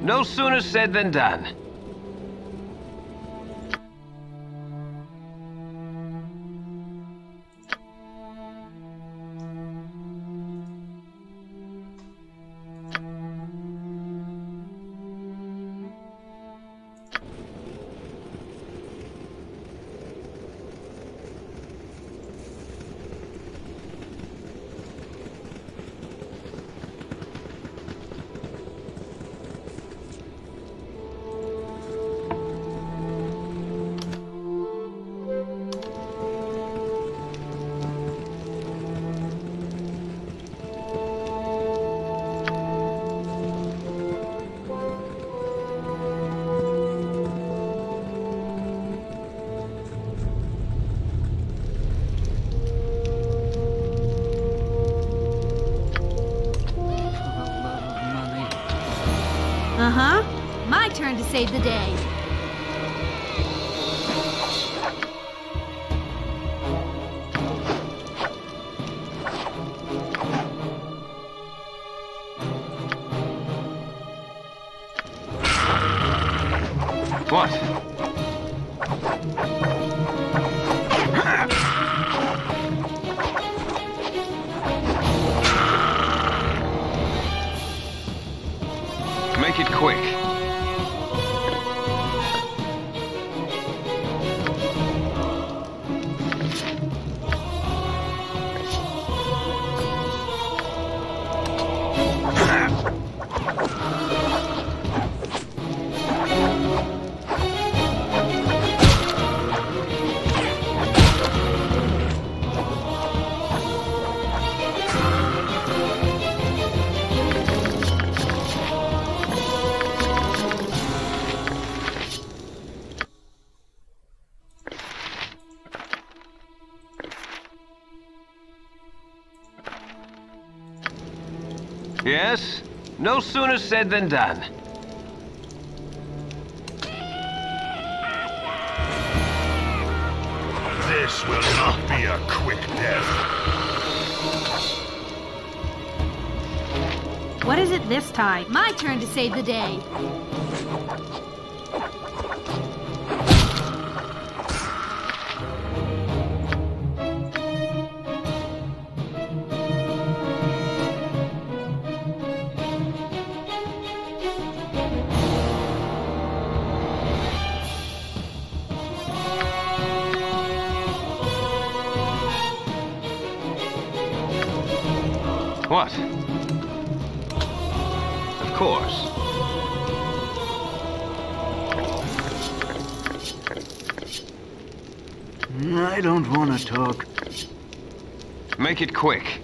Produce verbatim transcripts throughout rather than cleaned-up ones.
No sooner said than done. Uh-huh. My turn to save the day. What? Make it quick. Yes? No sooner said than done. This will not be a quick death. What is it this time? My turn to save the day. What? Of course. I don't want to talk. Make it quick.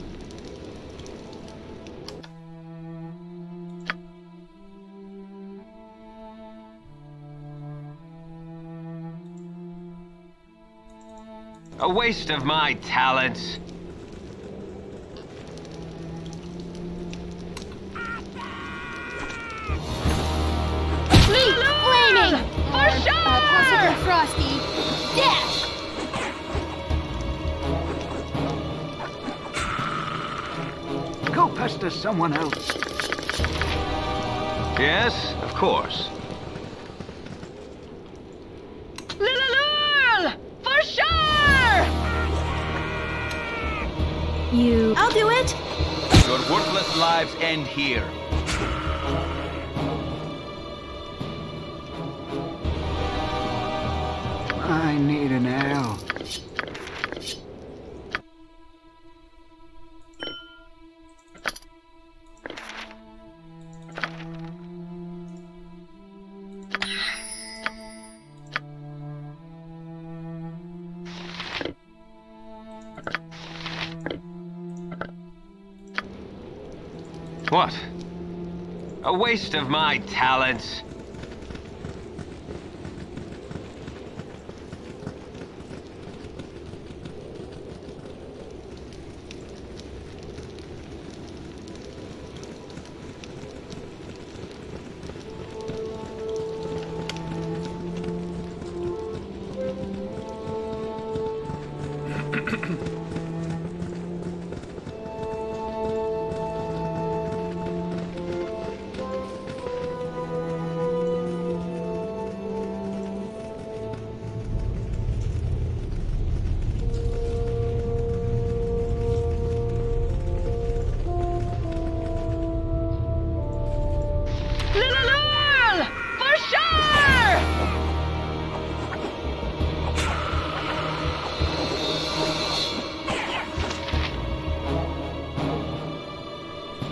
A waste of my talents. For sure! Uh, possible Frosty. Dash! Go pester someone else. Yes, of course. Lululul! For sure! You... I'll do it! Your worthless lives end here. I need an arrow. What? A waste of my talents.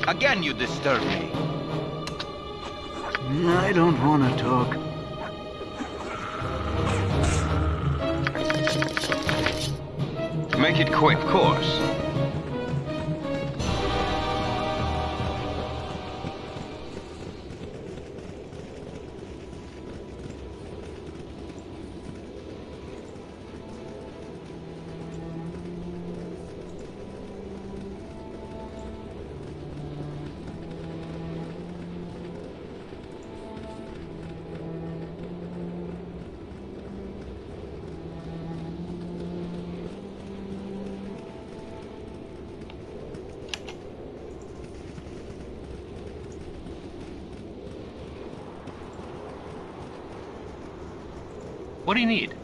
Again you disturb me. I don't want to talk. Make it quick, of course. What do you need?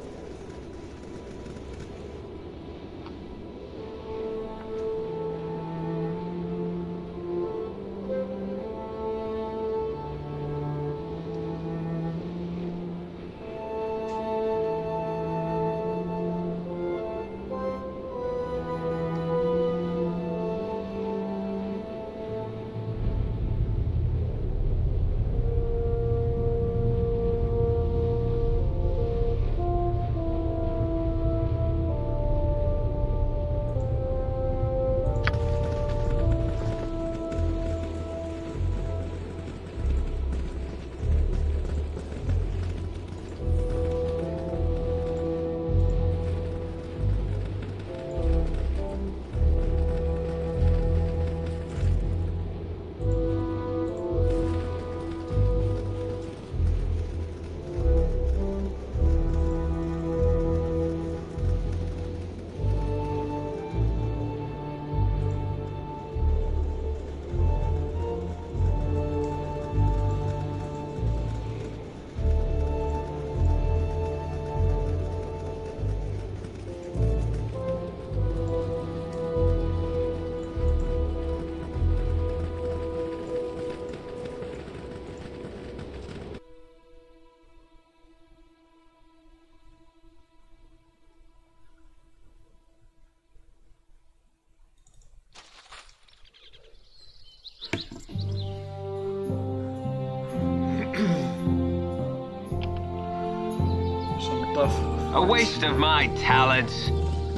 A waste of my talents.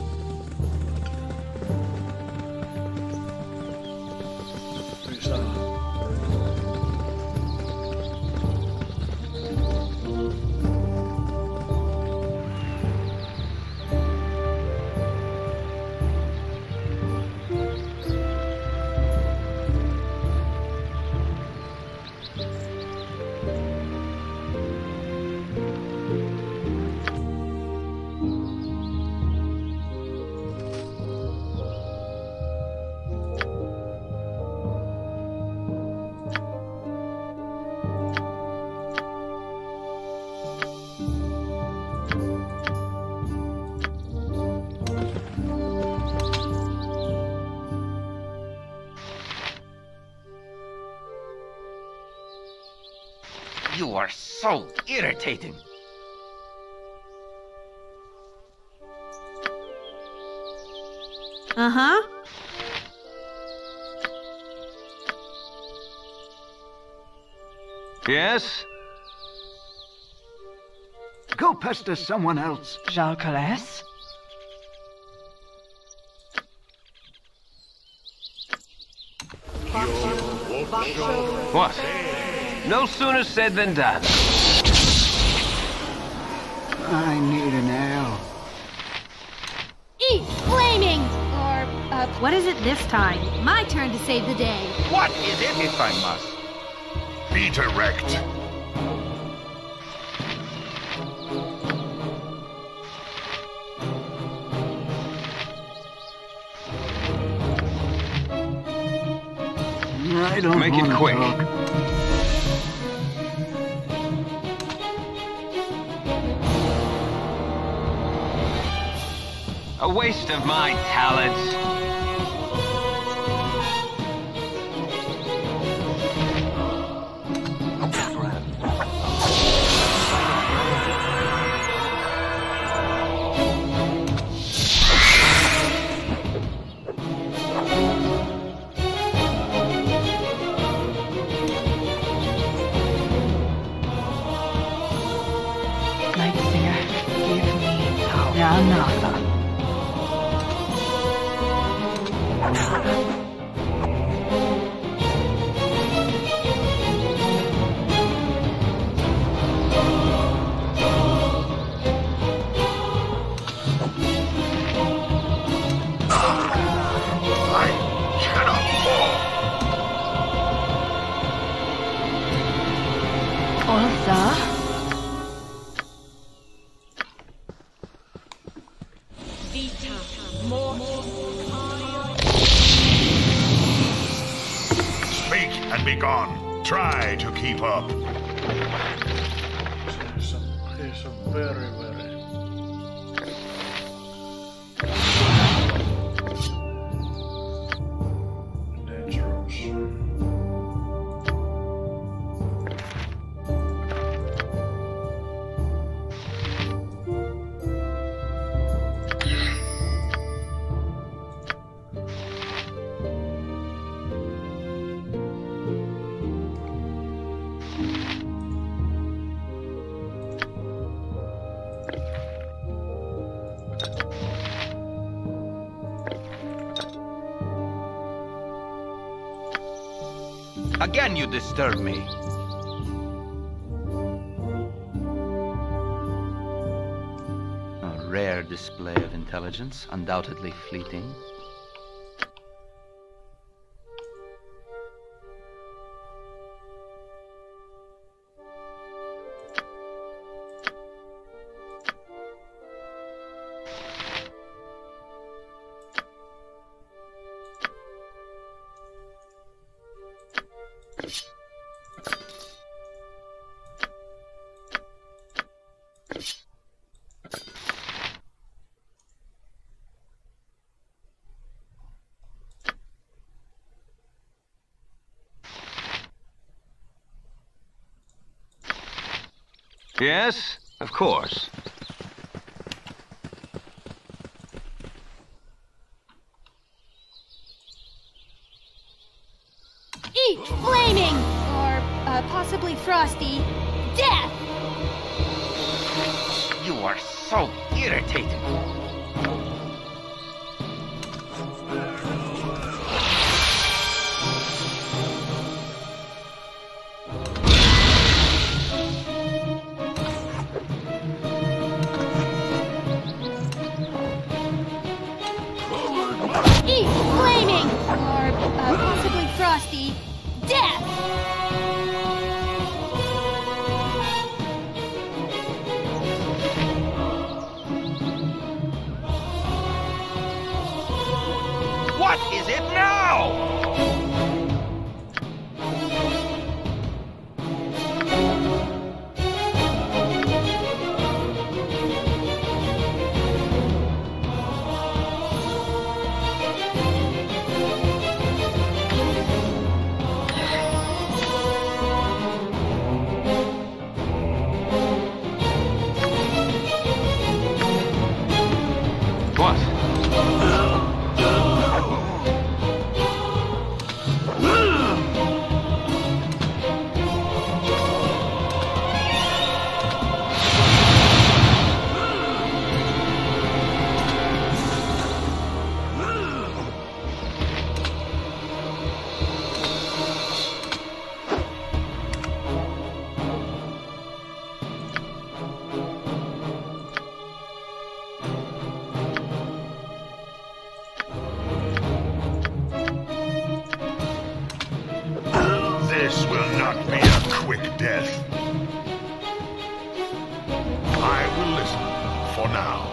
You are so irritating. Uh-huh. Yes? Go pester someone else. Jalcales? What? No sooner said than done. I need an ale. Eat flaming! Or, uh, what is it this time? My turn to save the day. What is it? If I must. Be direct. I don't Make it wanna quick. talk. A waste of my talents. Speak and be gone. Try to keep up. He's a, he's a very, very... dangerous. Again you disturb me. A rare display of intelligence, undoubtedly fleeting. Yes, of course. Eat flaming! Or uh, possibly frosty. Death! You are so irritating. Eat flaming! Or uh, possibly frosty. Death! What is it now? What? This will not be a quick death. I will listen for now.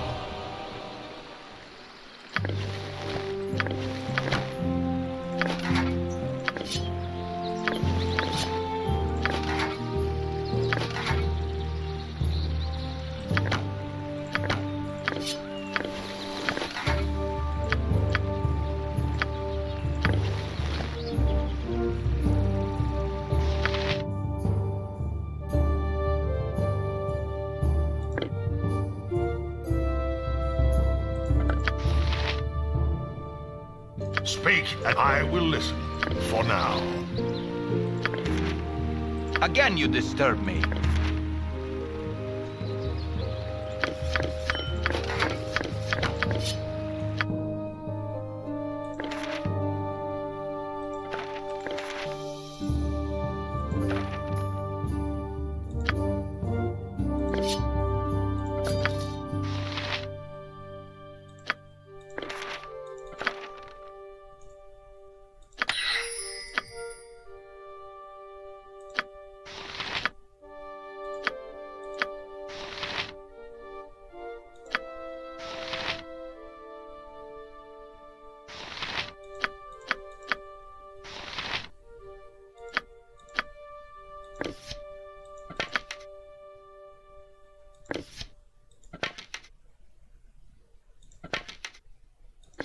Speak, and I will listen for now. Again you disturb me.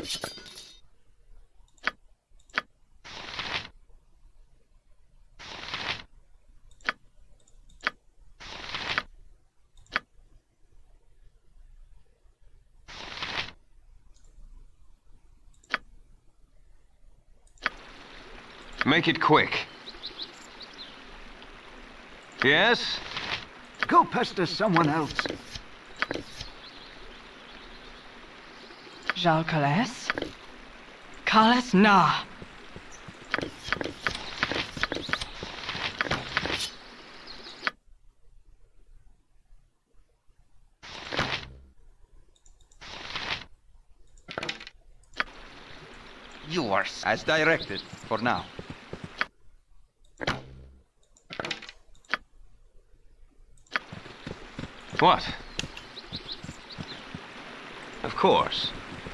Make it quick. Yes? Go pester someone else. Jalcales? Kalas na. Yours. As directed, for now. What? Of course.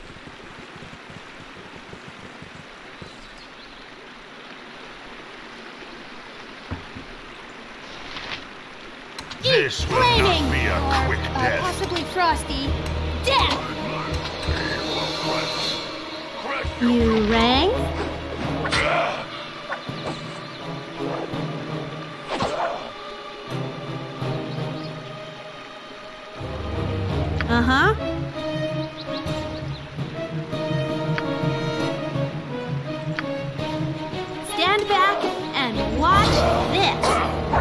This will not be a quick uh, death. Possibly frosty. Death! Crash You rang? Uh-huh. Stand back and watch this.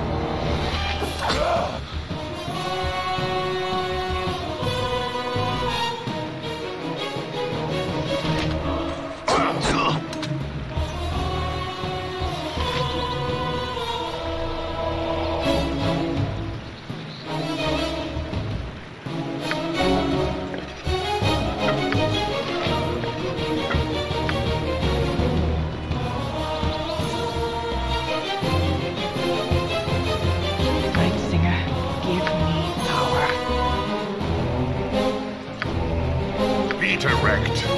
Direct.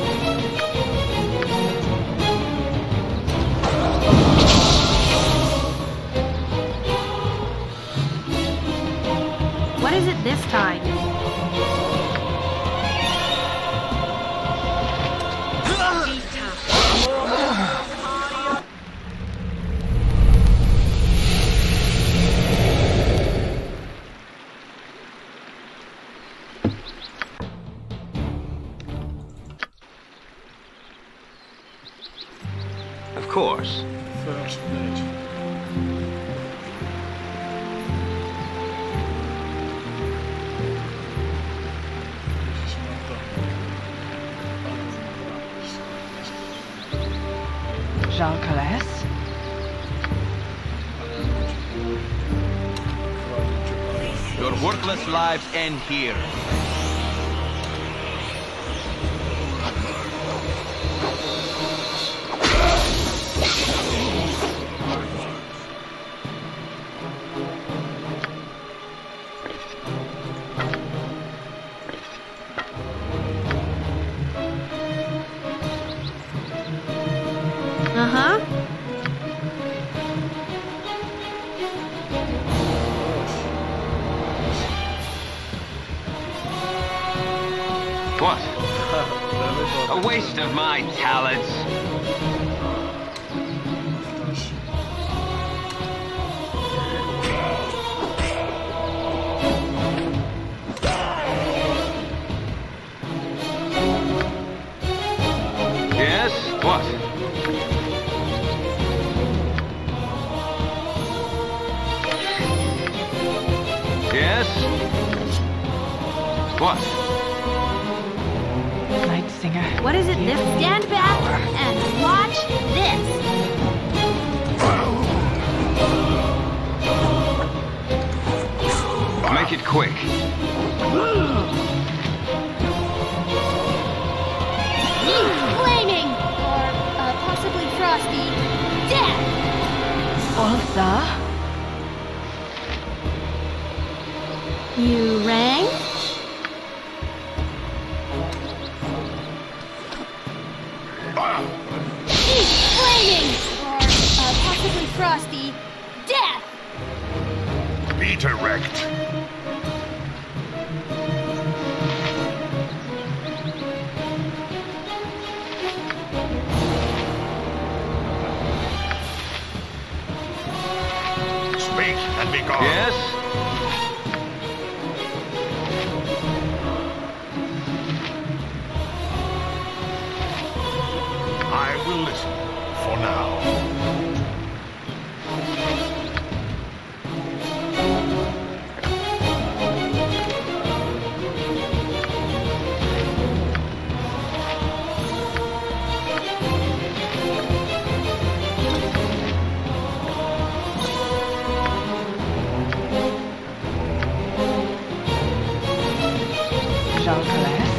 What is it this time? Of course. First date. This is not done. Jalcales? Your worthless lives end here. Uh-huh. What? A waste of my talents. Yes? What? Yes? What? Night Singer. What is it this? Stand back and watch this. Make it quick. Flaming! Or uh, possibly frosty. Death! Ultha? You rang? Flaming! Or uh, possibly frosty. Death! Be direct. Speak and be gone. Yes? I will listen for now. Jean Calais.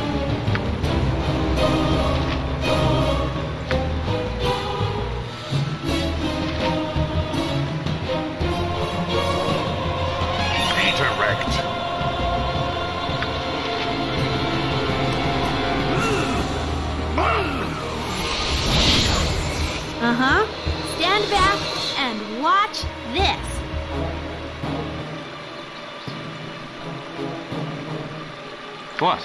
Peter wrecked. Uh-huh. Stand back and watch this. What?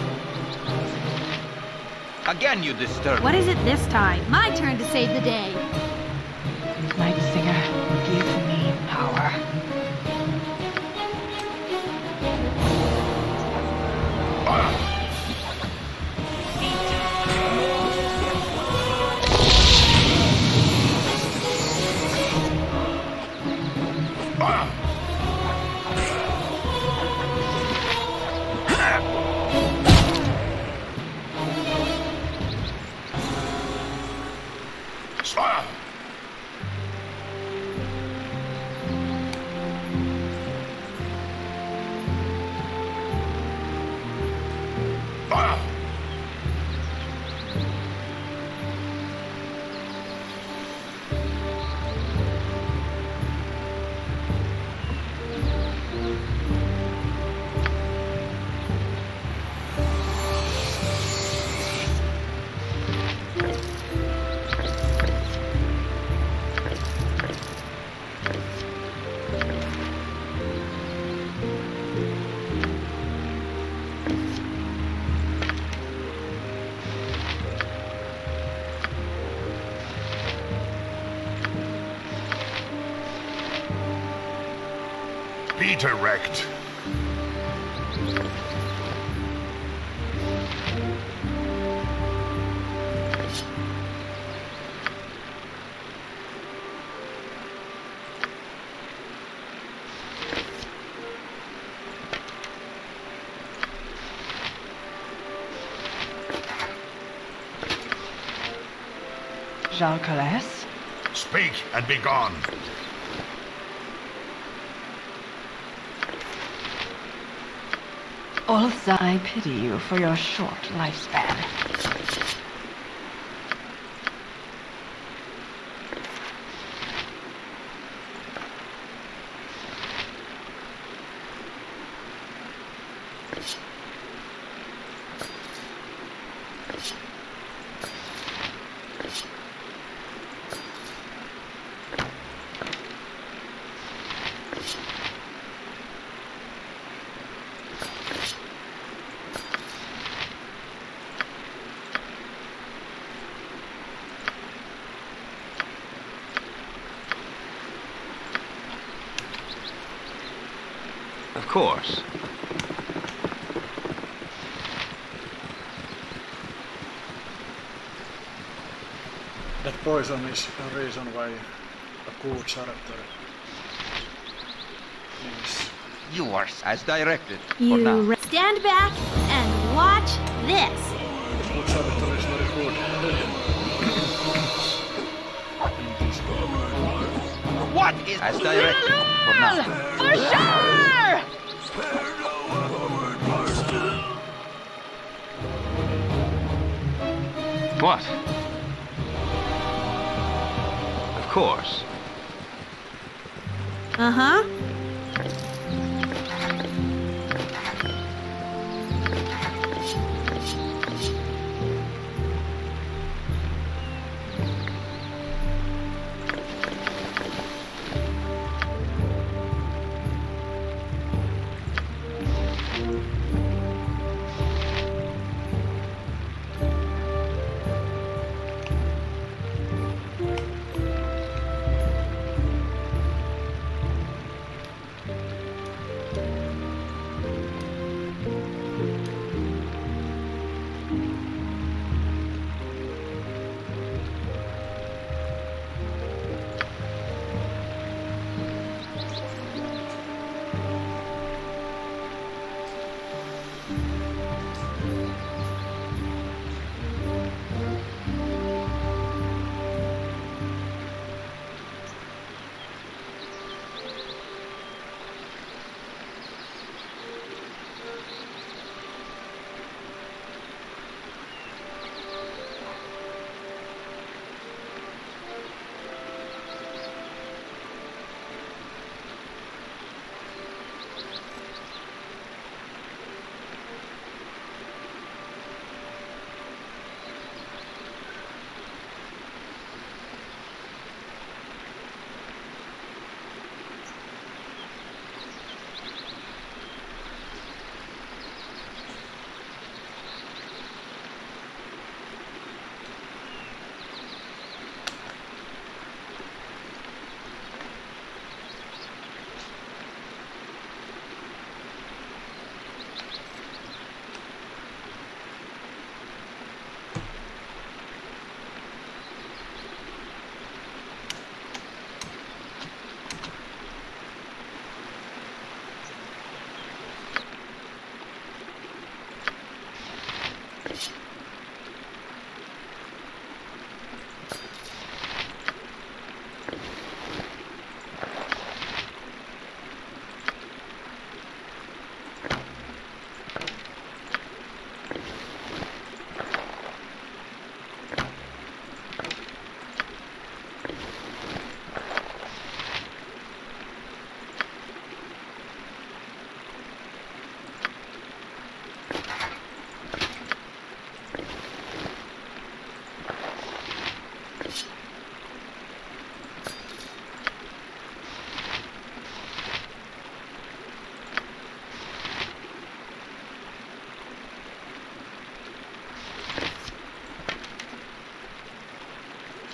Again, you disturb. What is it this time? My turn to save the day. Night Singer, give me power. Peter wrecked. Jean Calais. Speak and be gone. Also, I pity you for your short lifespan. Of course. That poison is a reason why a good character is... Yours, as directed. For You now. re- stand back and watch this. Good character is very good. In this game. What is as directed? For now. For sure! What? Of course. Uh-huh.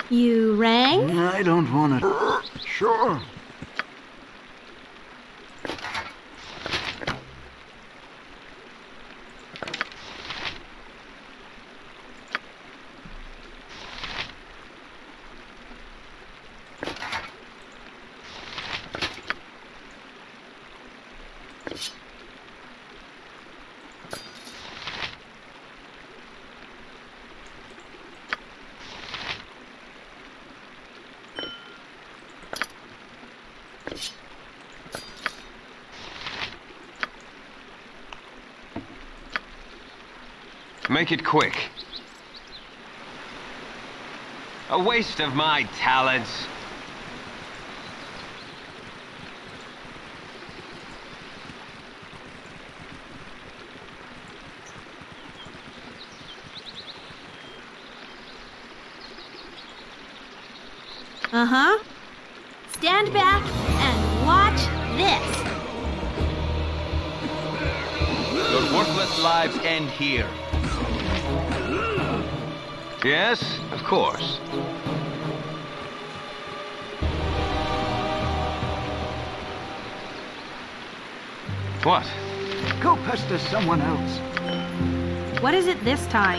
You rang? I don't want to. Sure. Make it quick. A waste of my talents. Uh-huh. Stand back and watch this. Your worthless lives end here. Yes, of course. What? Go pester someone else. What is it this time?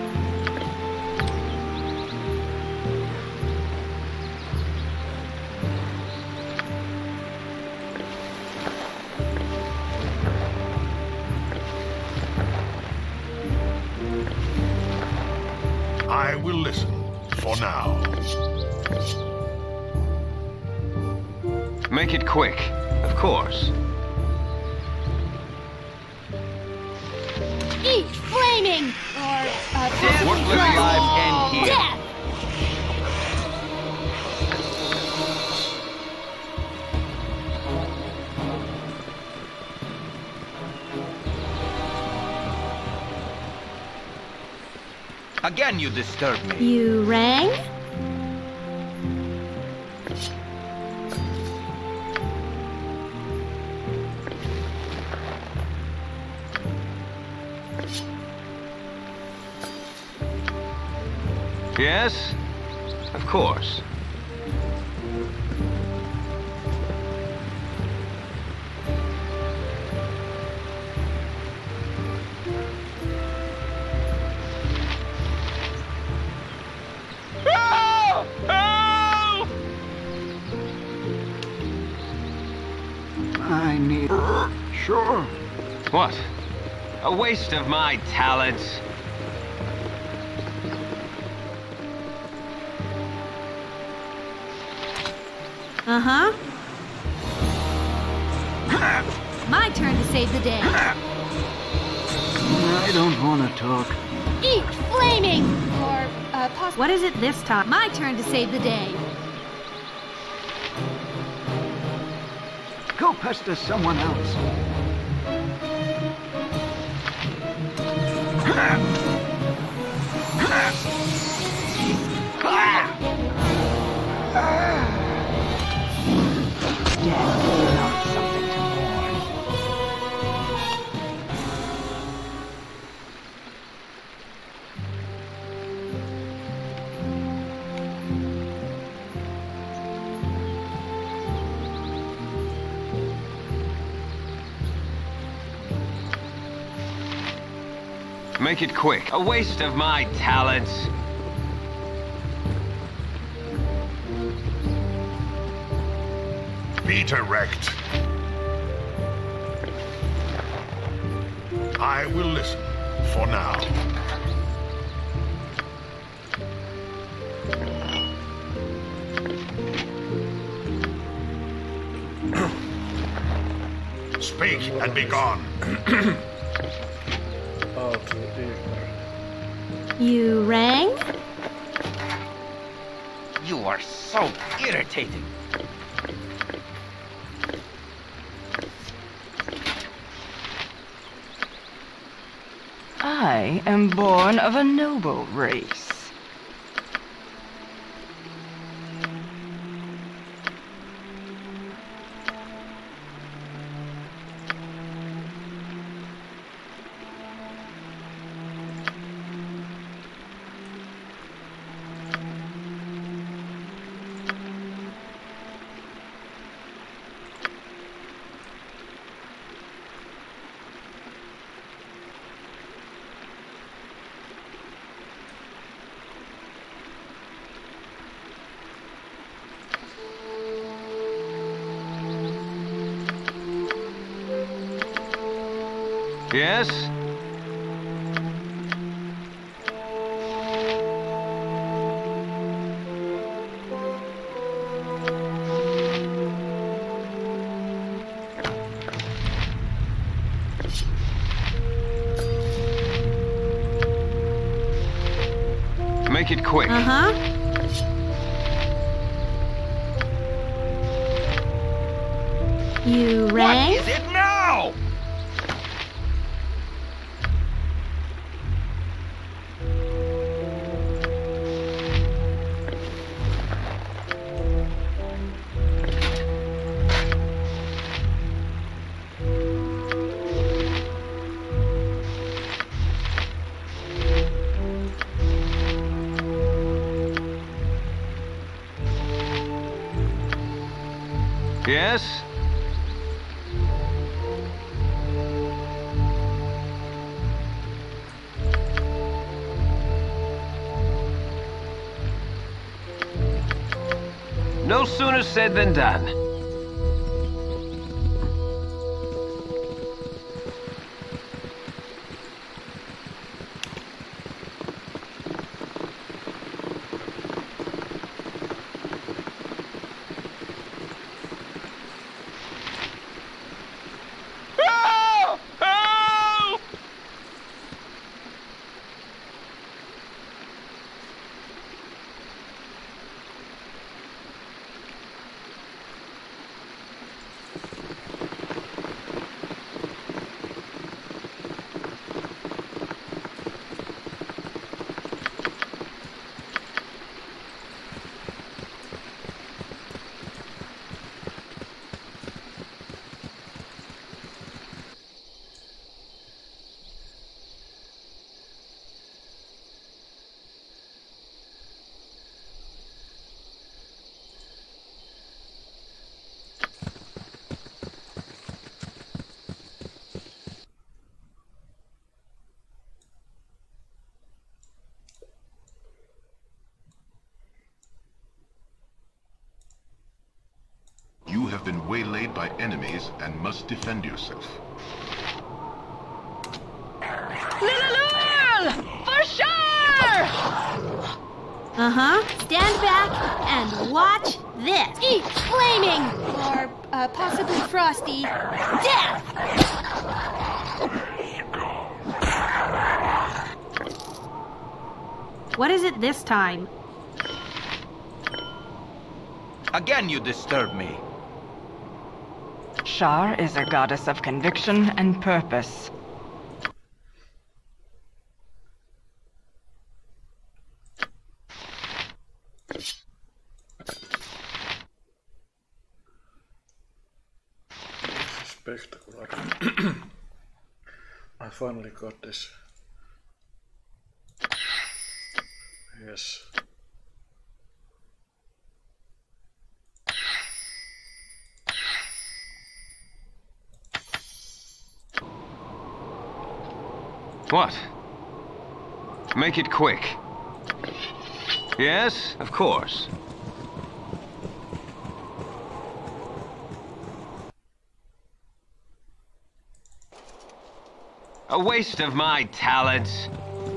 I will listen for now. Make it quick, of course. Eat flaming! Or, uh, possibly Worthless crusty lives end here. death! Again, you disturb me. You rang? Yes, of course. Help! Help! I need. Sure. What? A waste of my talents. Uh-huh. My turn to save the day. I don't want to talk. Eat flaming! Or, uh, possibly... What is it this time? My turn to save the day. Go pester someone else. Death is not something to mourn. Make it quick. A waste of my talents. Be direct. I will listen for now. Speak and be gone. Out deeper. You rang? You are so irritating. I am born of a noble race. Yes? Make it quick. Uh-huh. You rang? What is it now? Yes? No sooner said than done. You have been waylaid by enemies and must defend yourself. Lilulul! For sure! Uh-huh. Stand back and watch this. Eat flaming! Or, uh, possibly frosty. Death! What is it this time? Again you disturb me. Shar is a goddess of conviction and purpose. Spectacular. I finally got this. Yes. What? Make it quick. Yes, of course. A waste of my talents.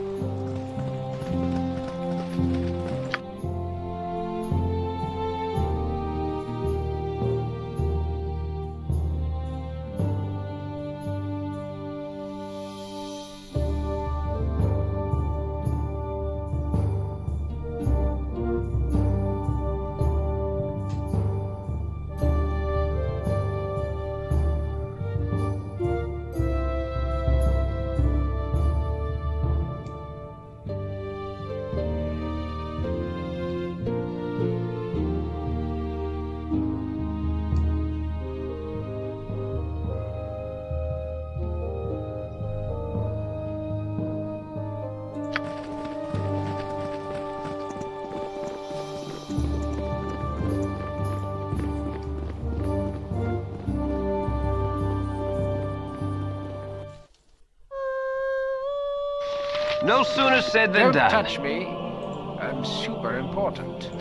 No sooner said than Don't done. touch me. I'm super important.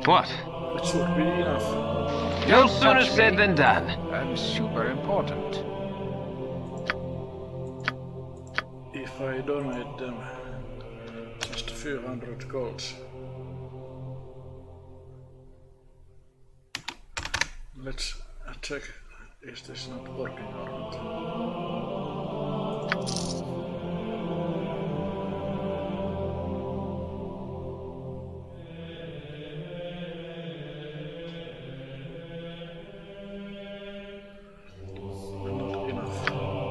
What? It should be enough. No sooner said than done. I'm super important. If I donate them just a few hundred golds. Let's check, is this not working or not? Not enough.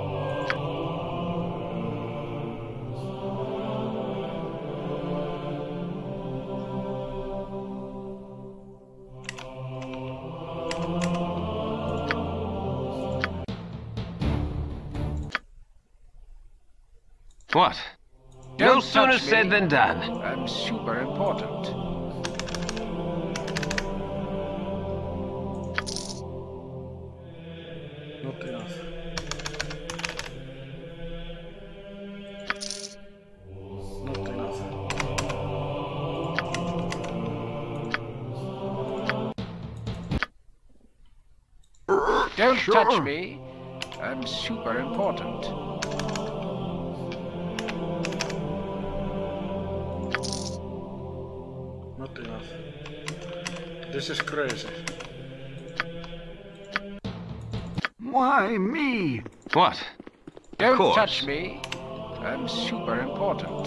What? Don't No sooner touch me. said than done. I'm super important. Not enough. Not enough. Don't Sure. touch me. I'm super important. Not enough. This is crazy. Why me? What? Don't course. touch me. I'm super important.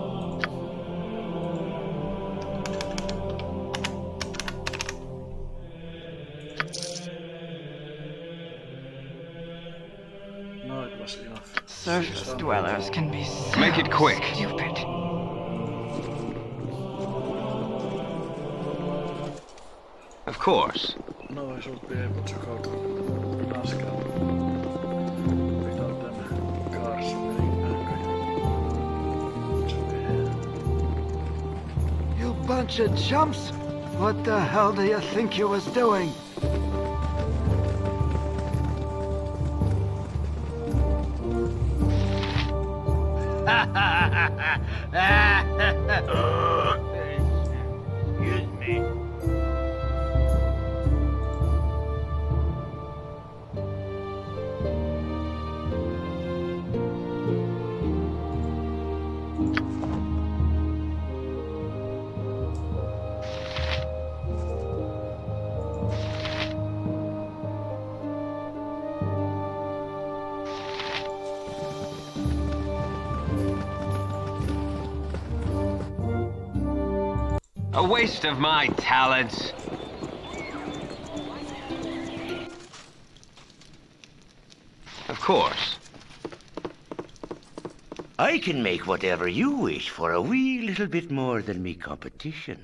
No, it was enough. Surface dwellers can be so Make it quick. stupid. Of course. No, I should be able to go to Nazca without them cars being angry. Should be here. You bunch of chumps! What the hell do you think you was doing? Excuse me. A waste of my talents. Of course. I can make whatever you wish for a wee little bit more than me competition.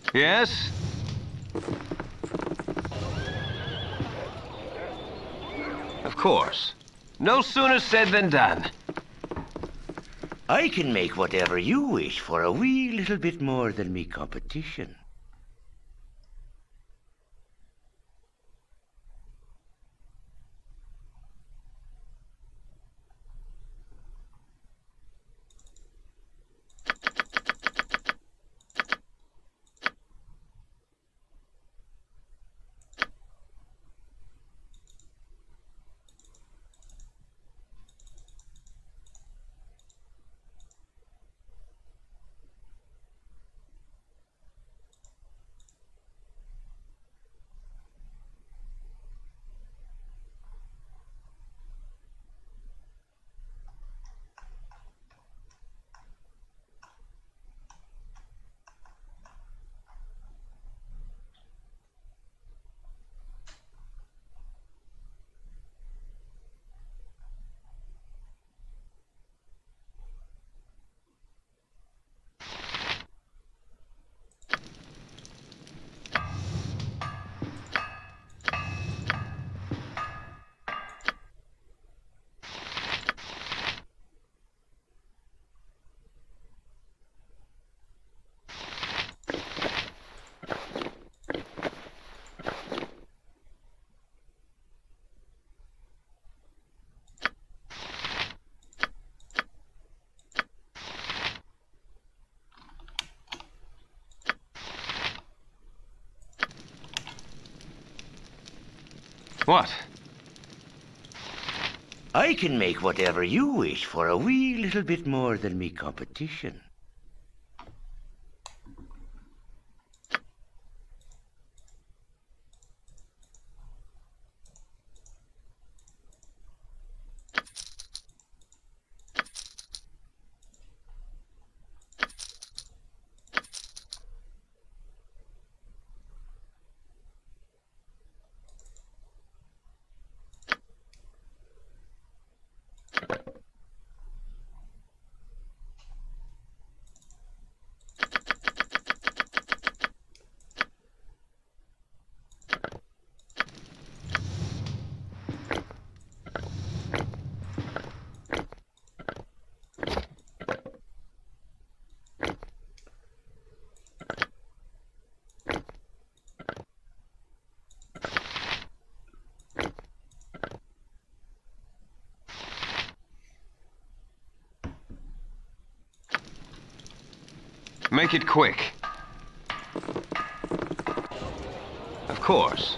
Yes? Of course. No sooner said than done. I can make whatever you wish for a wee little bit more than me competition. What? I can make whatever you wish for a wee little bit more than me competition. Make it quick. Of course.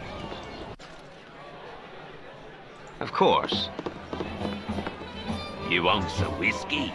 Of course. You want some whiskey?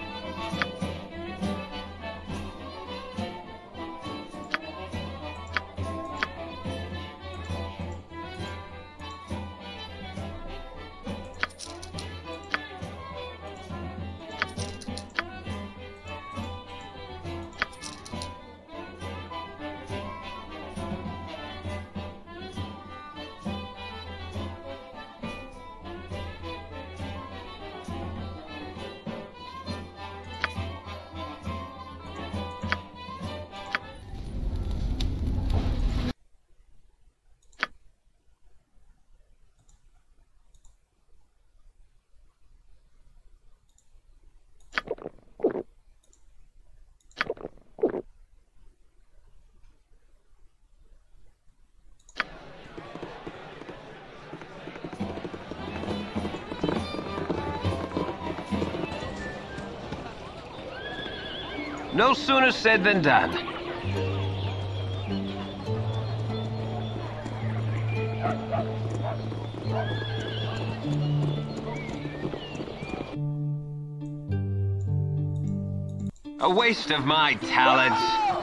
No sooner said than done. A waste of my talents.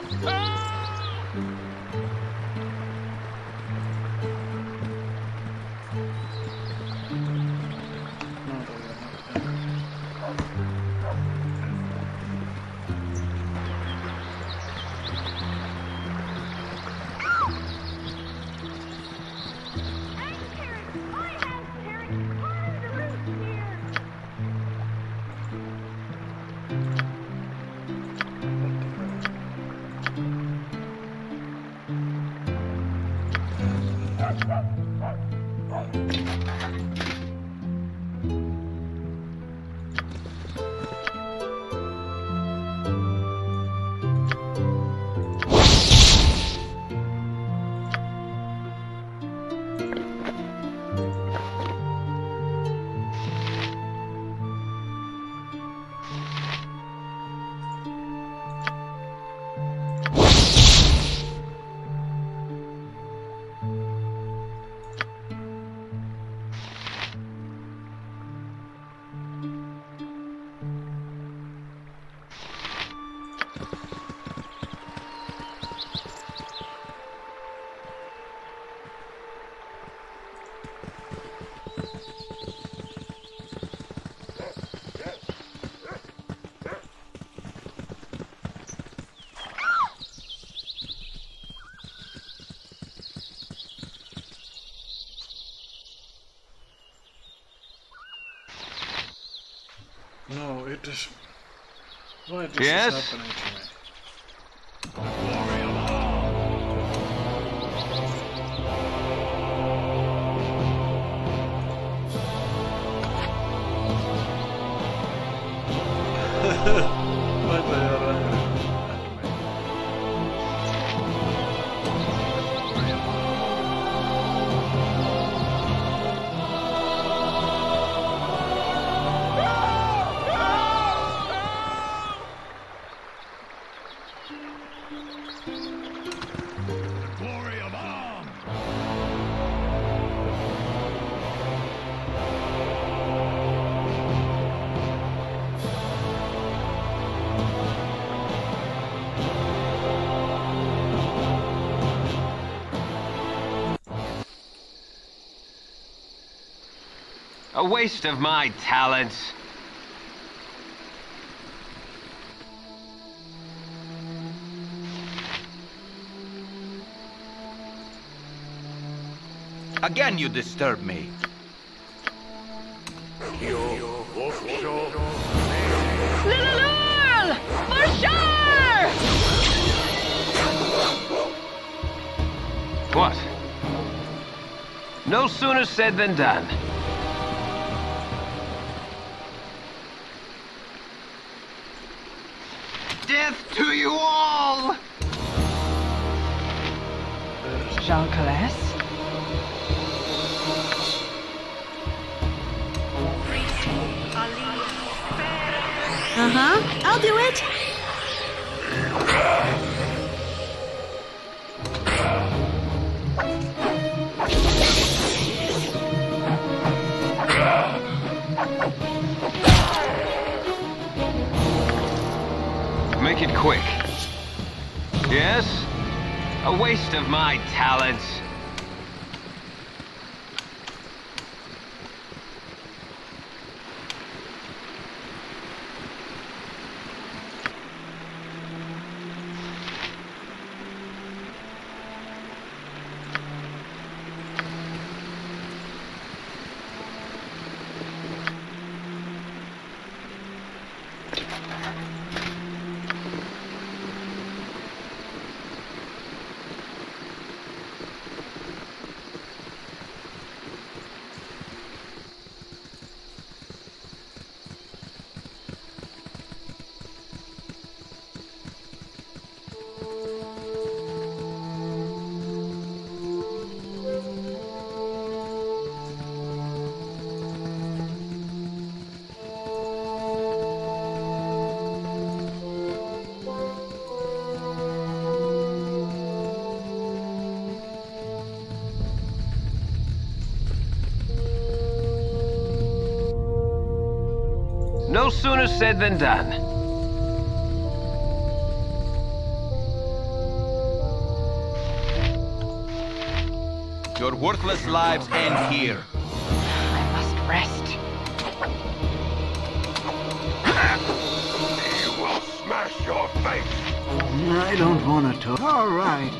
No, it is... Why is Yes? this happening to me? Why do you run at me? A waste of my talents. Again you disturb me. Little Marshal! What? No sooner said than done. Death to you all! Jean Calais? Uh-huh. I'll do it. Make it quick. Yes? A waste of my talents. No sooner said than done. Your worthless lives end here. I must rest. He will smash your face. I don't want to talk. All right.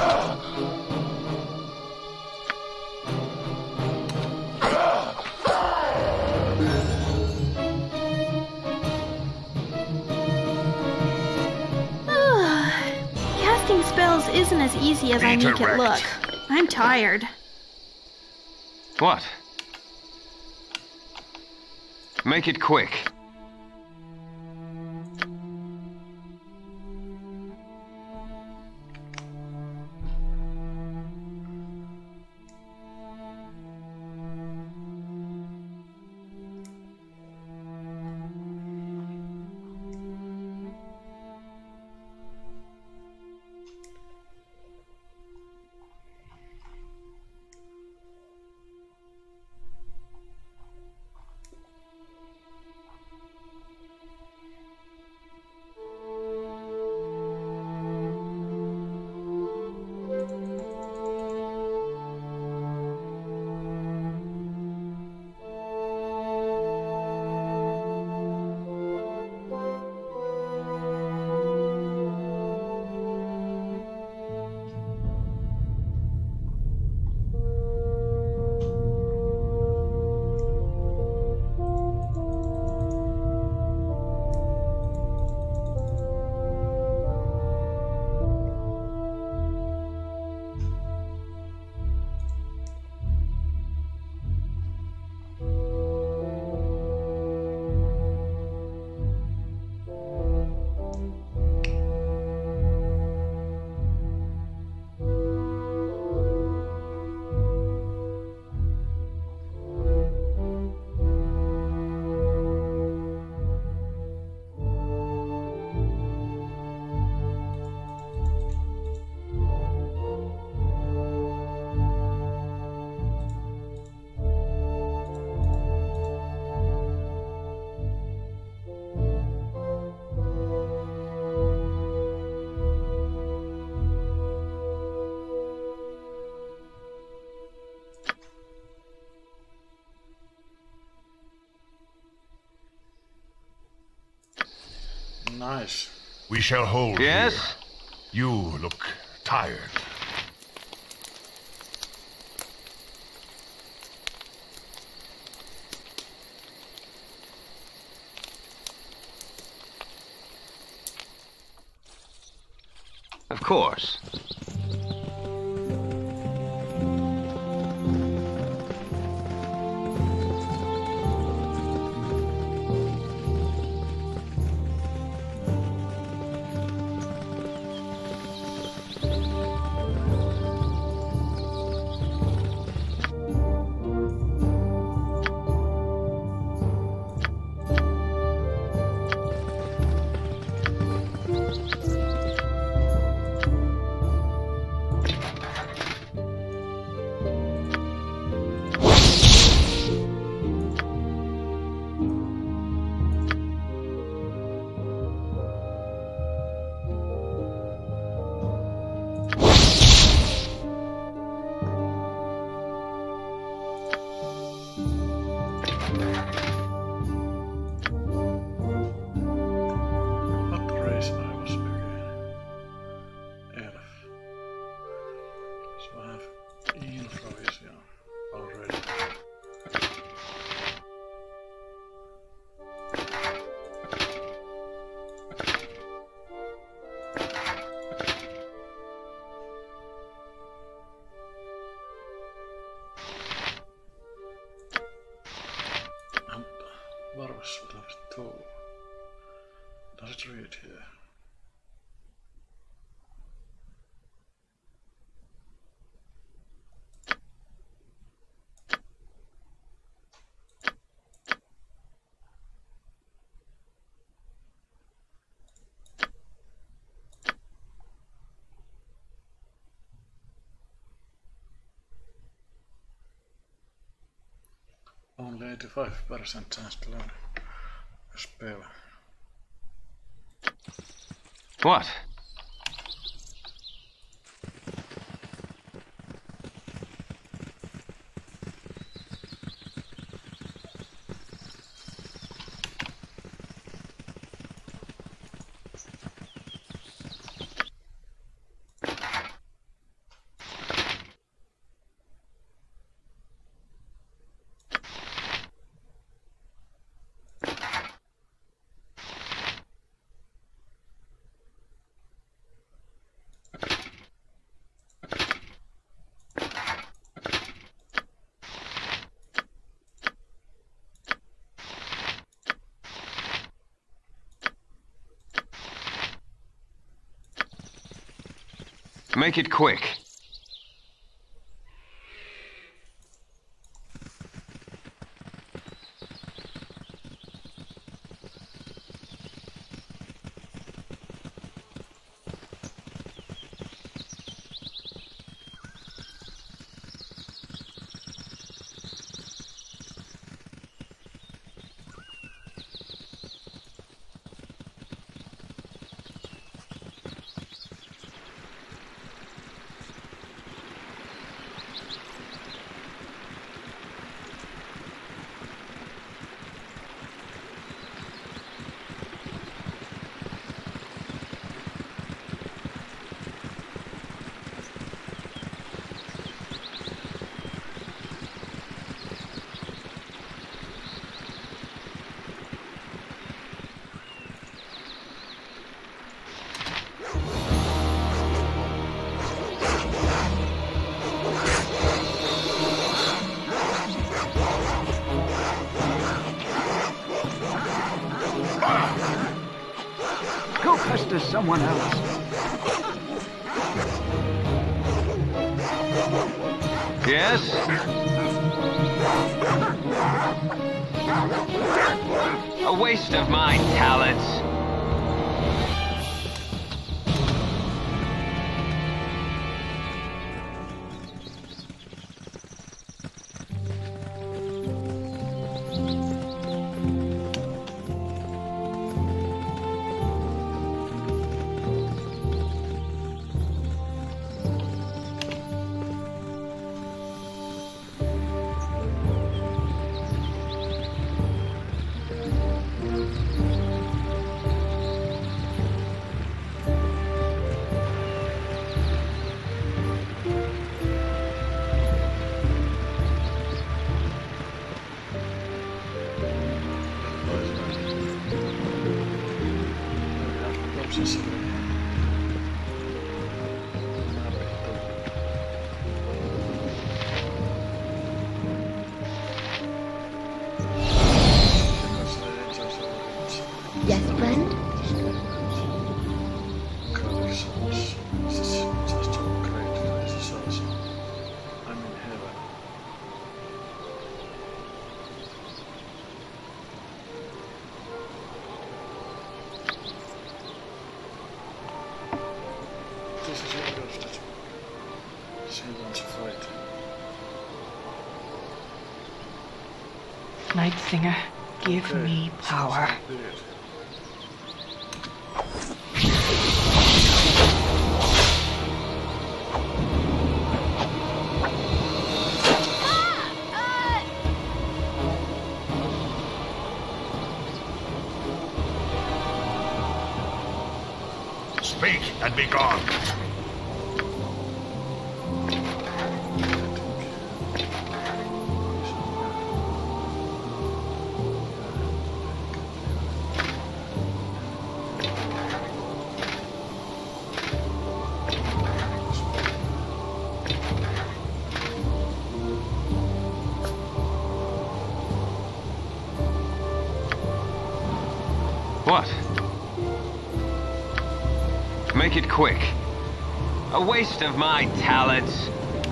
Casting spells isn't as easy as I make it look. I'm tired. What? Make it quick. Nice. We shall hold Yes? here. You look tired. Of course. Varvas level two. Does it read here? Only eighty-five percent chance to learn a spell. What? Make it quick. Go pester someone else. Yes? A waste of my talents. Yes, friend? I'm in heaven. This is your ghost. She wants to fight. Night Singer, give Okay, me power. so it's Speak and be gone. What? Make it quick. A waste of my talents.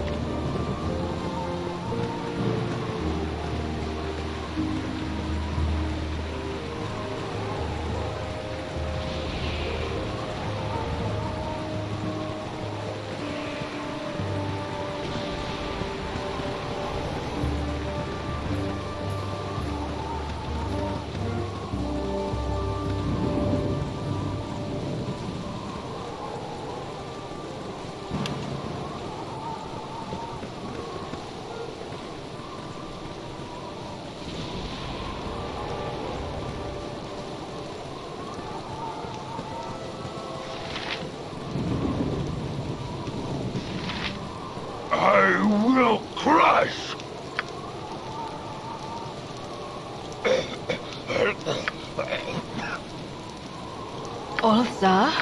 I will crush! Ulsa?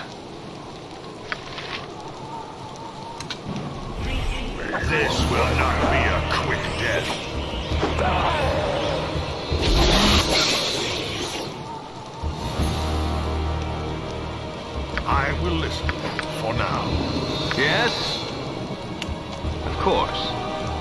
This will not be a quick death. I will listen for now. Yes? Of course.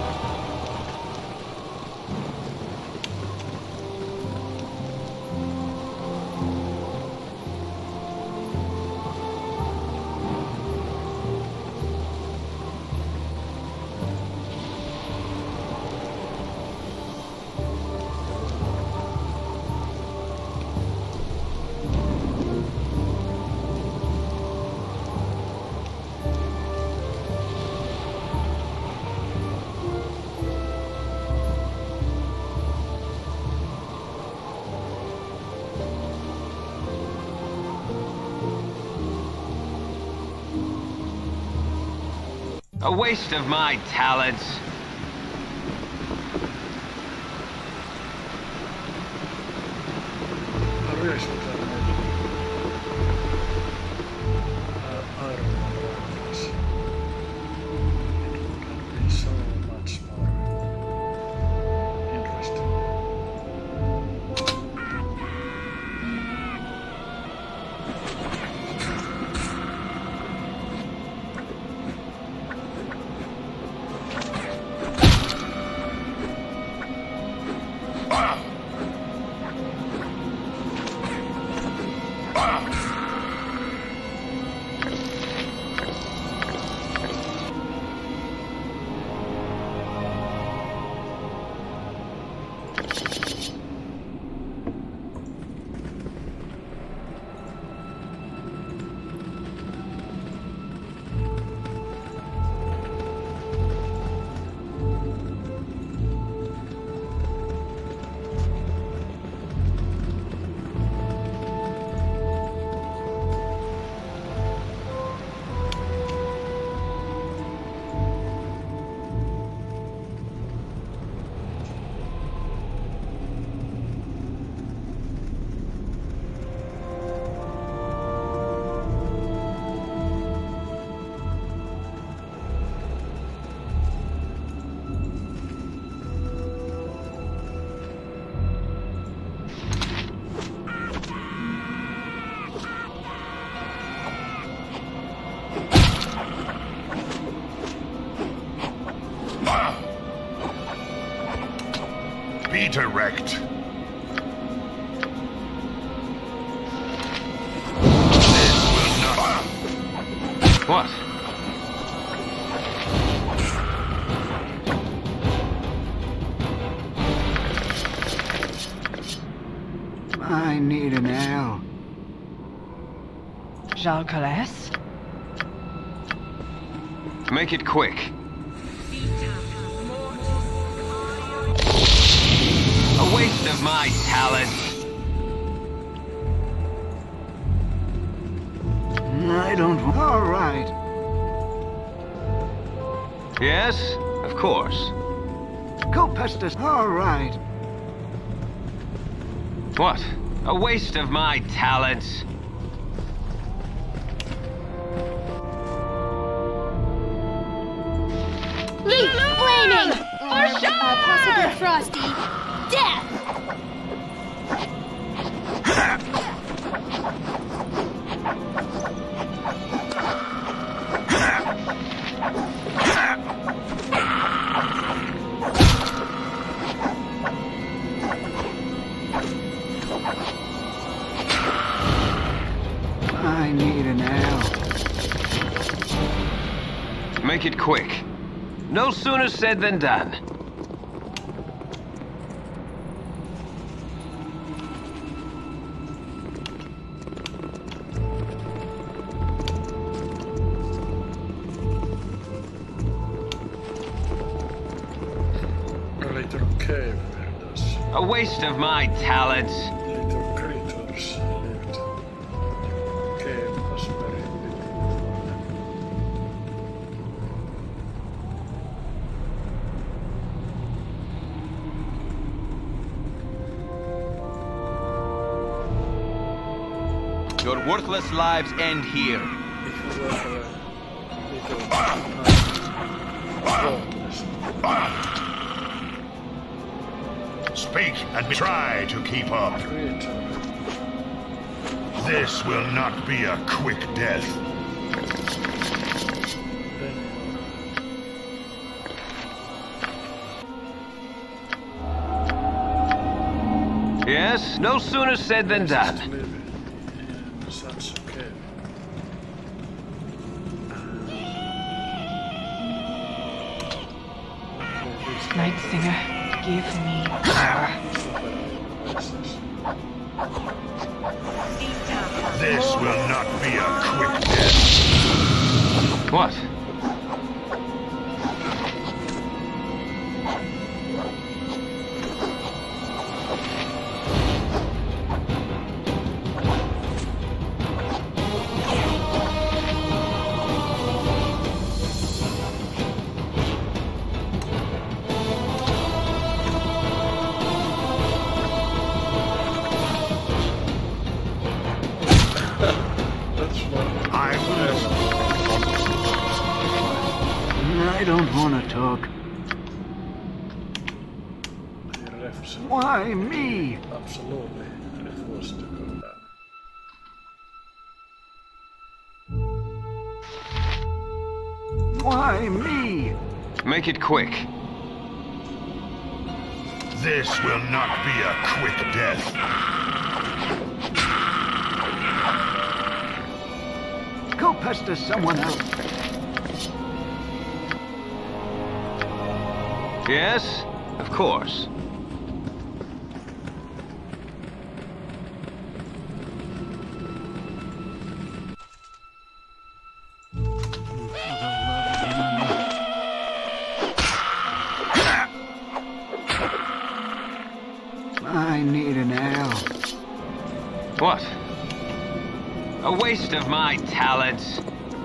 A waste of my talents. I really should try to make uh, Iron Man rifles. It can be so much more interesting. Be direct. This will not... What? I need an ale. Jalcales? Make it quick. A waste of my talents. I don't... All right. Yes, of course. Go Pestis. All right. What? A waste of my talents. Leaf flaming! Or shot! Uh, possibly frosty. Death! I need an ale. Make it quick. No sooner said than done. A little cave where there's A waste of my talents. little creatures lived. The cave was very beautiful. Your worthless lives end here. If you were a little nice, Speak and try to keep up. creature, This will not be a quick death. then Yes? No sooner said than done. live in such a cave. Night Singer, give me power. This will not be a quick death. What? I will. I don't want to talk. I refuse. Why me? Absolutely refuse to go down. Why me? Make it quick. This will not be a quick death. Go pester someone else. Yes? Of course. I need an ale. What? A waste of my talents. A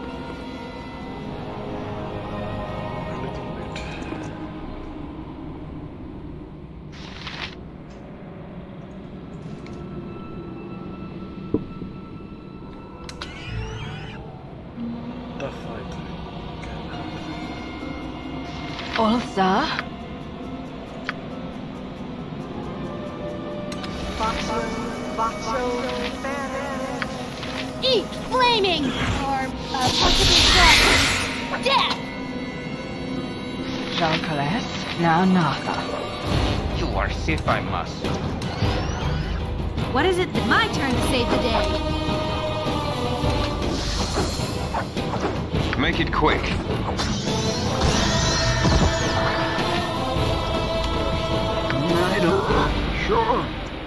little bit. Tough fight. Ulsa? Eat flaming! Or uh, possibly dark. Death! Jean Calais, now Natha. You are safe, I must. What is it? My turn to save the day. Make it quick. I don't. Sure.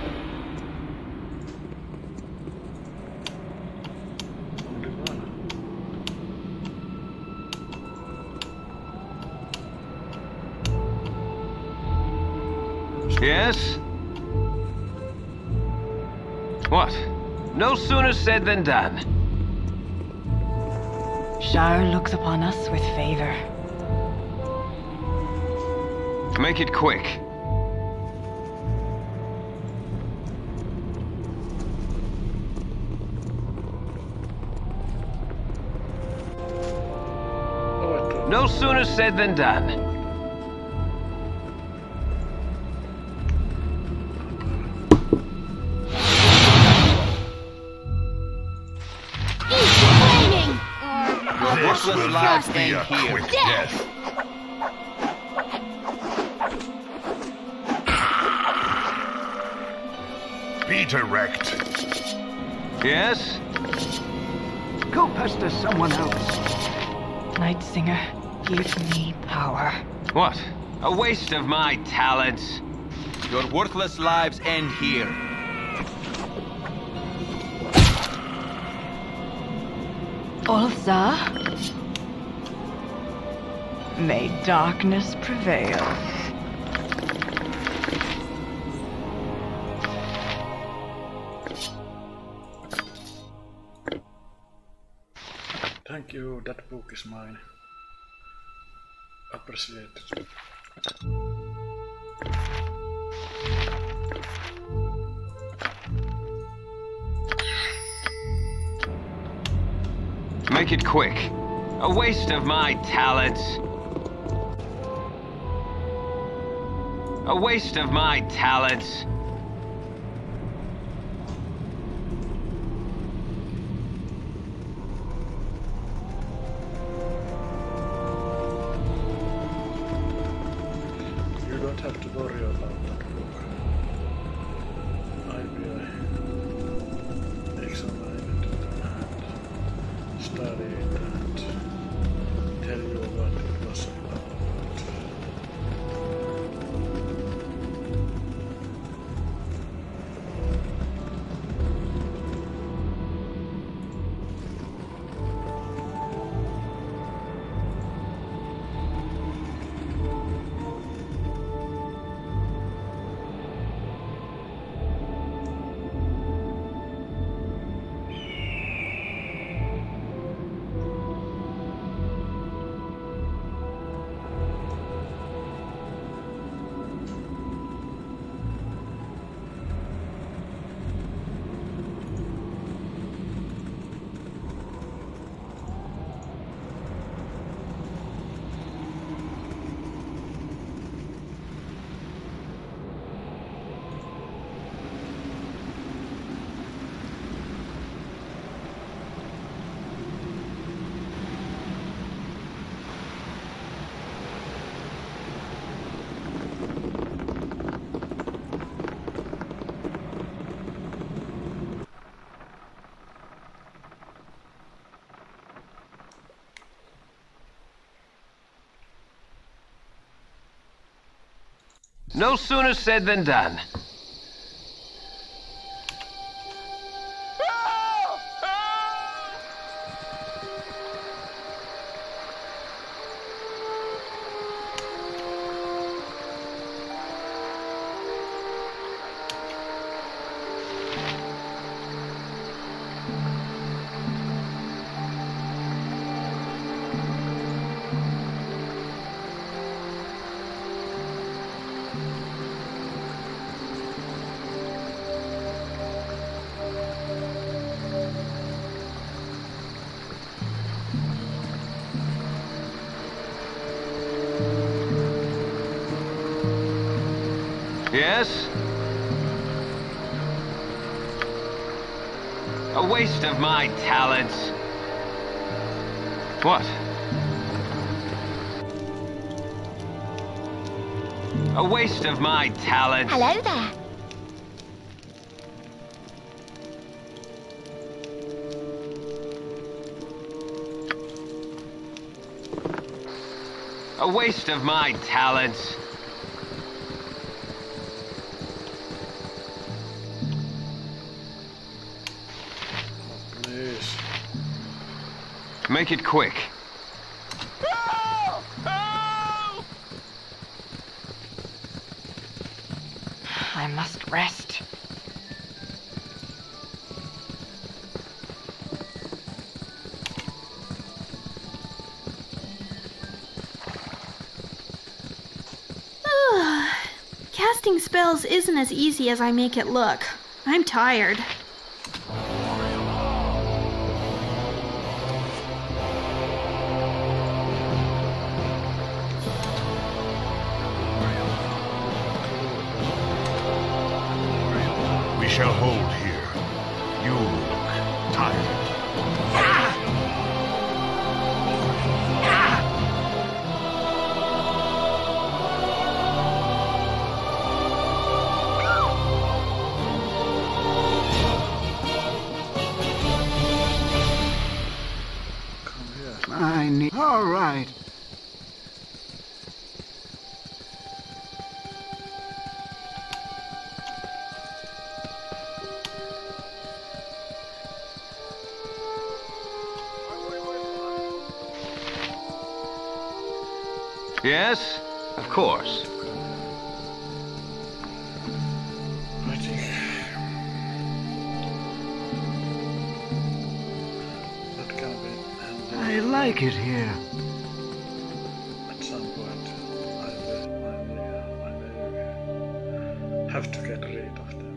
Only one. Yes? What? No sooner said than done. Shire looks upon us with favor. Make it quick. Oh, I thought No sooner said than done. Eat flaming! Or uh, This possibly will not dark. be a quick death. Be direct. Yes? Go pester someone else. Nightsinger, give me power. What? A waste of my talents. Your worthless lives end here. Ulsa, may darkness prevail. Thank you, that book is mine. Appreciate it. Make it quick. A waste of my talents. A waste of my talents. You don't have to worry about that book. I will examine it and study it and tell you what it was about. No sooner said than done. Yes? A waste of my talents. What? A waste of my talents. Hello there. A waste of my talents. Please. Make it quick. I must rest. Casting spells isn't as easy as I make it look. I'm tired. We shall hold here. You look tired. right. Yes, of course. I think that can be handled. I like it here. At some point, I will, I will, I will have to get rid of them.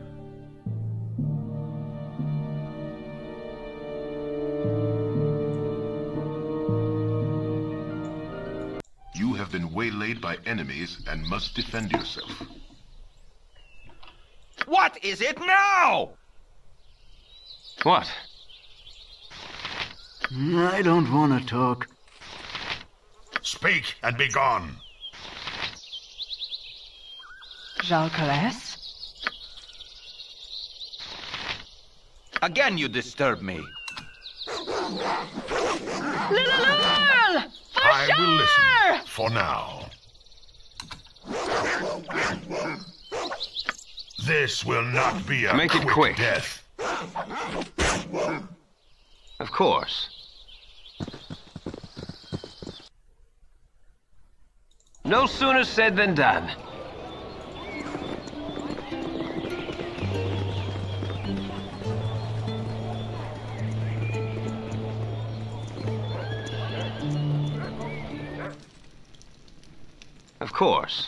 You have been waylaid by enemies and must defend yourself. What is it now? What? I don't want to talk. Speak and be gone. Jalcales? Again you disturb me. Little Earl! For I sure! will listen for now. This will not be a Make it quick quick. death. Of course. No sooner said than done. Of course.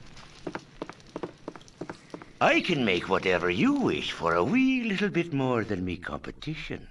I can make whatever you wish for a wee little bit more than me competition.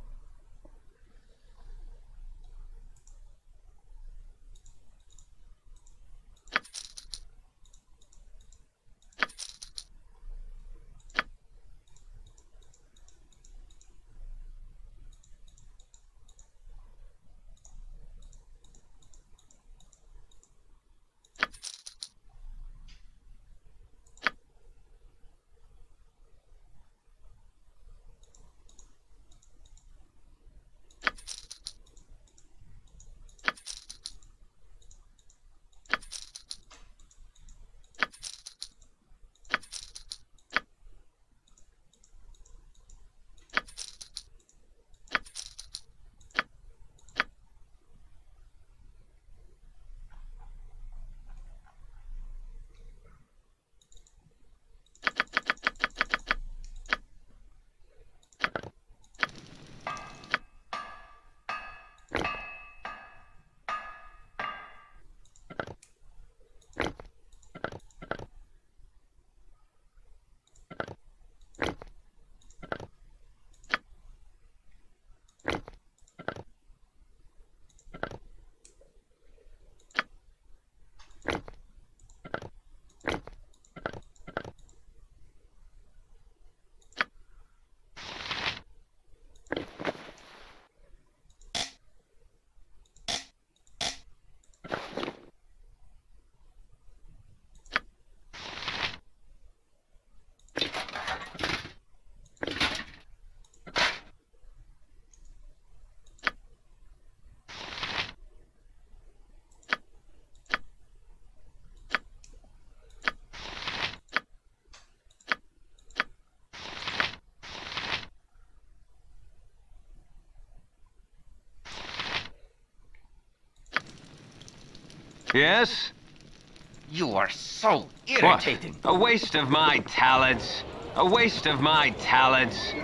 Yes? You are so irritating. What? A waste of my talents. A waste of my talents.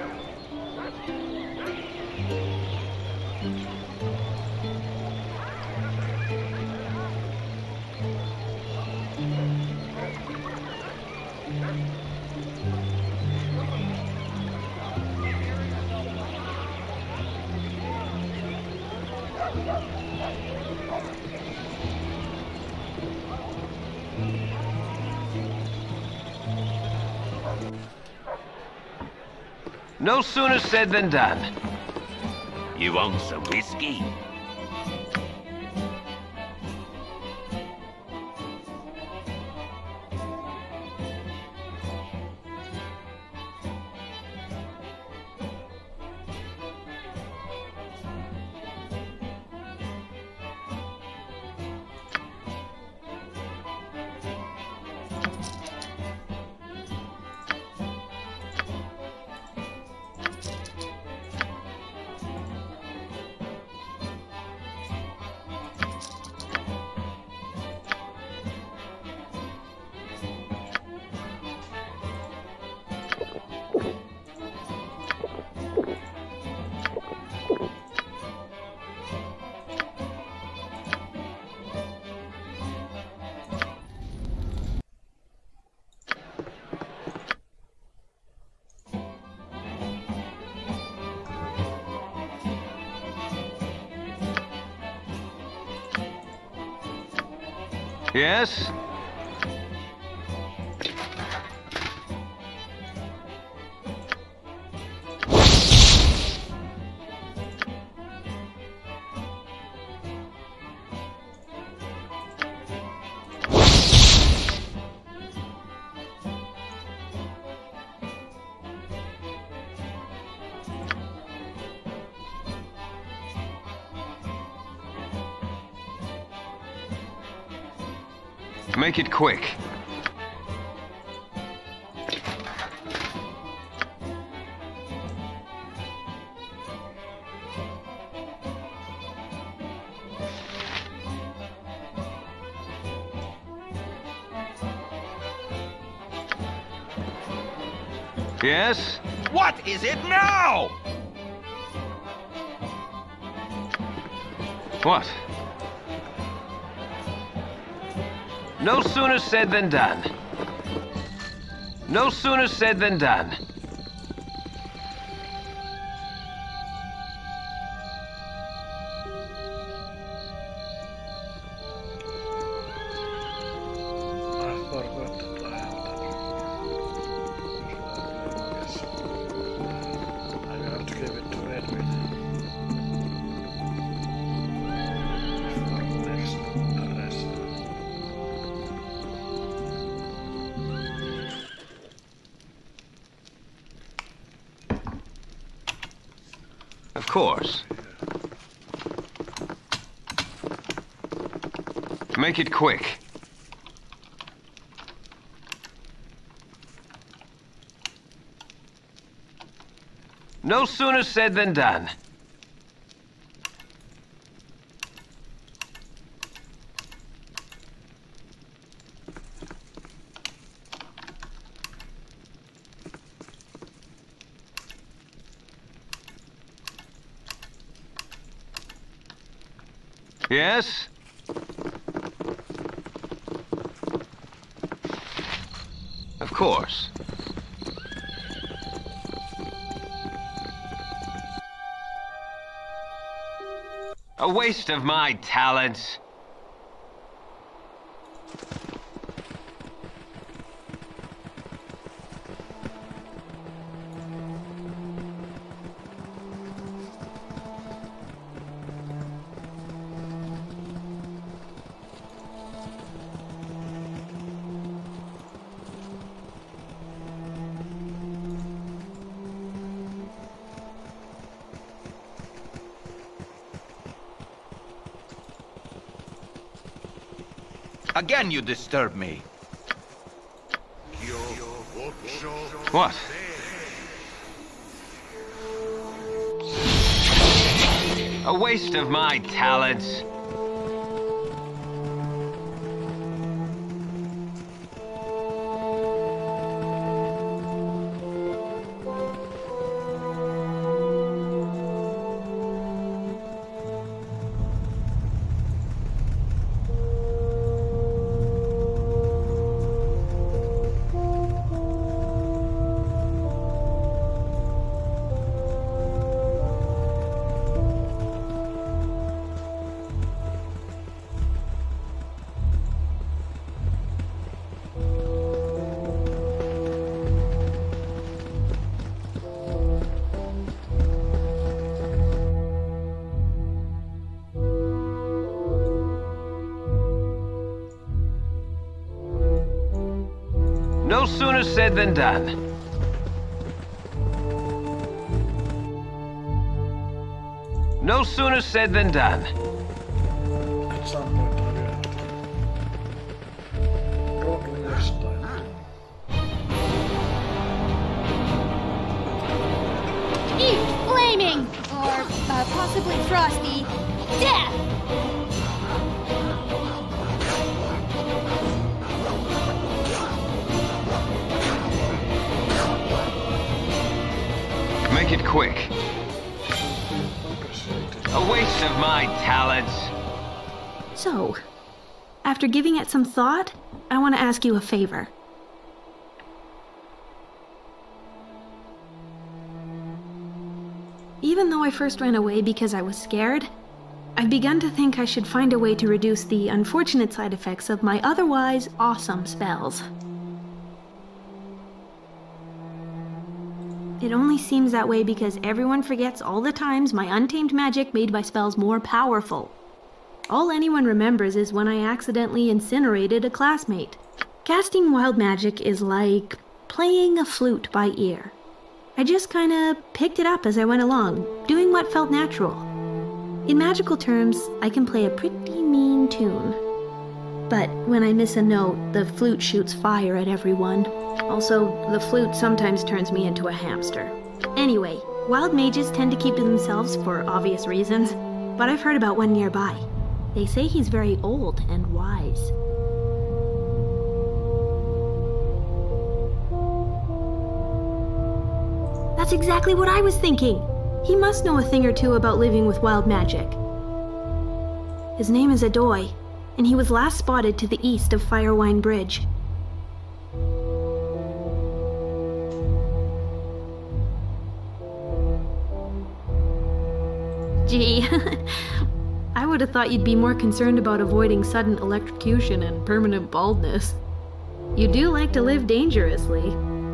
No sooner said than done. You want some whiskey? Yes? Make it quick. Yes? What is it now? What? No sooner said than done. No sooner said than done. I forgot that I have that. Yes. I will have to give it to Edwin. For next arrest. Of course. Make it quick. No sooner said than done. Yes? Of course. A waste of my talents. Again you disturb me. What? A waste of my talents. No sooner said than done. No sooner said than done. At some point I will have to probably next time. Eat flaming! Or uh, possibly frosty death! Make it quick. A waste of my talents. So, after giving it some thought, I want to ask you a favor. Even though I first ran away because I was scared, I've begun to think I should find a way to reduce the unfortunate side effects of my otherwise awesome spells. It only seems that way because everyone forgets all the times my untamed magic made my spells more powerful. All anyone remembers is when I accidentally incinerated a classmate. Casting wild magic is like playing a flute by ear. I just kinda picked it up as I went along, doing what felt natural. In magical terms, I can play a pretty mean tune. But when I miss a note, the flute shoots fire at everyone. Also, the flute sometimes turns me into a hamster. Anyway, wild mages tend to keep to themselves for obvious reasons, but I've heard about one nearby. They say he's very old and wise. That's exactly what I was thinking! He must know a thing or two about living with wild magic. His name is Adoy, and he was last spotted to the east of Firewine Bridge. Gee, I would have thought you'd be more concerned about avoiding sudden electrocution and permanent baldness. You do like to live dangerously.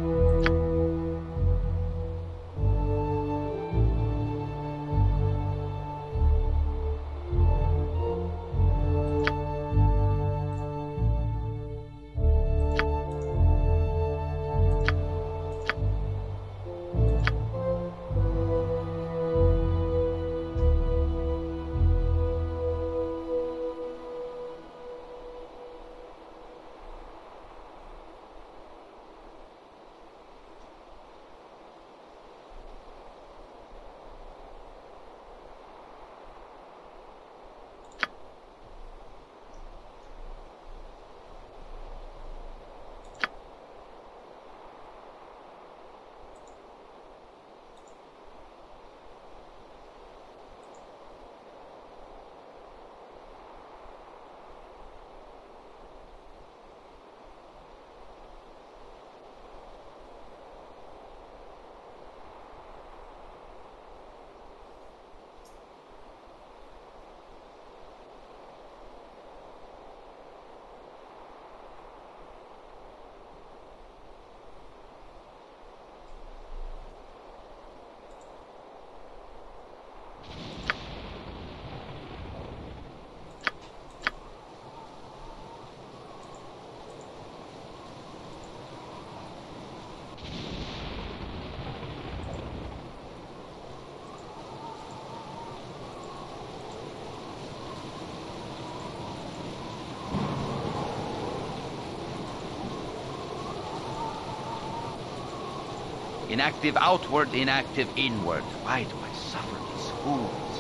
Inactive outward, inactive inward. Why do I suffer these fools?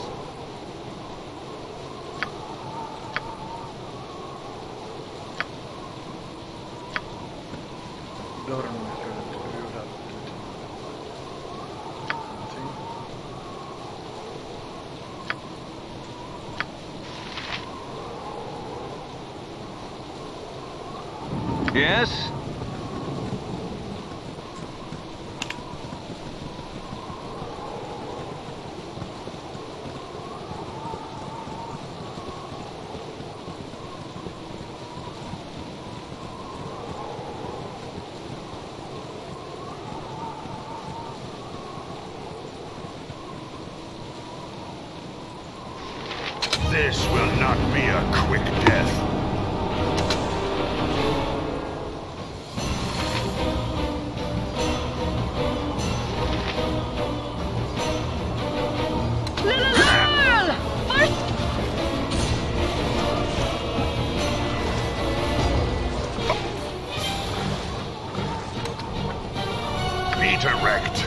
Dörren är röd. Någonting. Yes? This will not be a quick death. Be direct.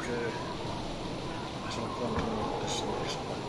näkee. Se on kolme tässä vaiheessa.